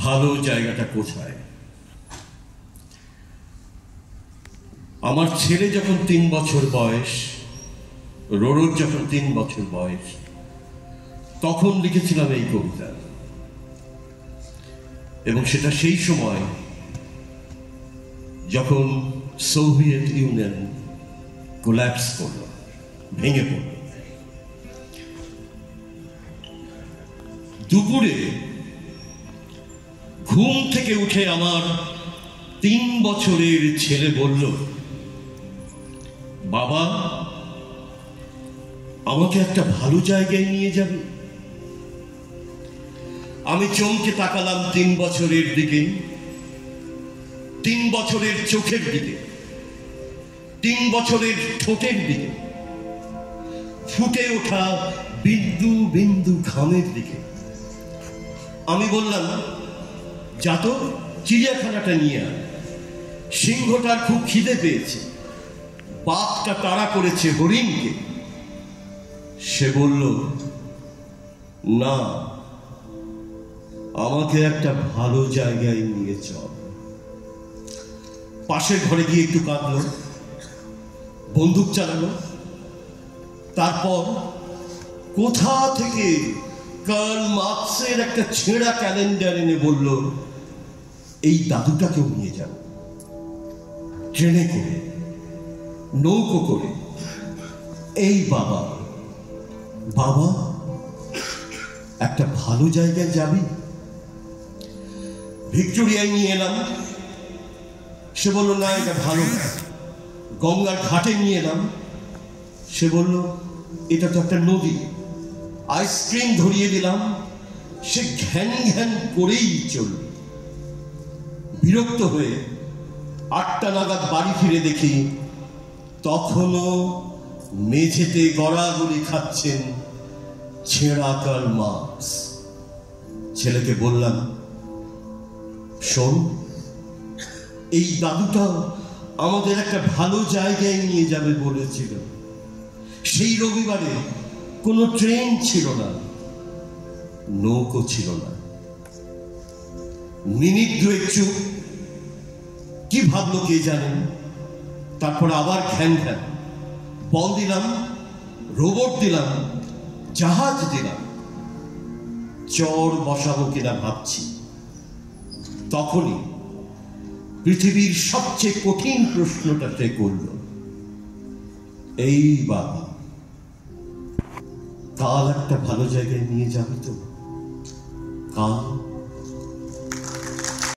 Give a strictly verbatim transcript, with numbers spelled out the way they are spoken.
ভালো জায়গাটা কোথায়। আমার ছেলে যখন তিন বছর বয়স, রোরোর যখন তিন বছর বয়স, তখন লিখেছিলাম এই কবিতা। এবং সেটা সেই সময় যখন সোভিয়েত ইউনিয়ন কোল্যাপস করল, ভেঙে পড়ল। দুপুরে ঘুম থেকে উঠে আমার তিন বছরের ছেলে বলল, বাবা, আমাকে একটা ভালো জায়গায় নিয়ে যাবে। আমি চমকে তাকালাম তিন বছরের দিকে, তিন বছরের চোখের দিকে, তিন বছরের ঠোঁটের দিকে, ফুটে ওঠা বিন্দু বিন্দু ঘামের দিকে। আমি বললাম, যা তো চিড়িয়াখানাটা নিয়ে আয়। সিংহটার খুব খিদে পেয়েছে, বাঘটা তাড়া করেছে হরিণকে। সে বলল, না, আমাকে একটা ভালো জায়গায় নিয়ে চল। পাশের ঘরে গিয়ে একটু কাঁদলো, বন্দুক চালালো। তারপর কোথা থেকে কার্ল মার্কসের একটা ছেঁড়া ক্যালেন্ডার এনে বলল, এই দাদুটাকেও নিয়ে যাও, ট্রেনে করে, নৌকো করে। এই বাবা, বাবা, একটা ভালো জায়গায় যাবি? ভিক্টোরিয়ায় নিয়ে এলাম। সে বলল, না, এটা ভালো না। গঙ্গার ঘাটে নিয়ে এলাম। সে বলল, এটা তো একটা নদী। আইসক্রিম ধরিয়ে দিলাম। সে ঘ্যান ঘ্যান করেই চলল। বিরক্ত হয়ে আটটা নাগাদ বাড়ি ফিরে দেখি তখনও মেঝেতে গড়াগড়ি খাচ্ছেন ছেঁড়া কার্ল মার্কস। ছেলেকে বললাম, শোন, এই দাদুটা আমাদের একটা ভালো জায়গায় নিয়ে যাবে বলেছিল। সেই রবিবারে কোনো ট্রেন ছিল না, নৌকো ছিল না। মিনিট দুয়েক চুপ। কি ভাবলো কে জানেন। তারপর আবার ঘ্যান ঘ্যান। বল দিলাম, রোবট দিলাম, জাহাজ দিলাম। চর বসাবো কিনা ভাবছি। তখনই পৃথিবীর সবচেয়ে কঠিন প্রশ্নটা সে করল, এই বাবা, কাল একটা ভালো জায়গায় নিয়ে যাবে তো? কাল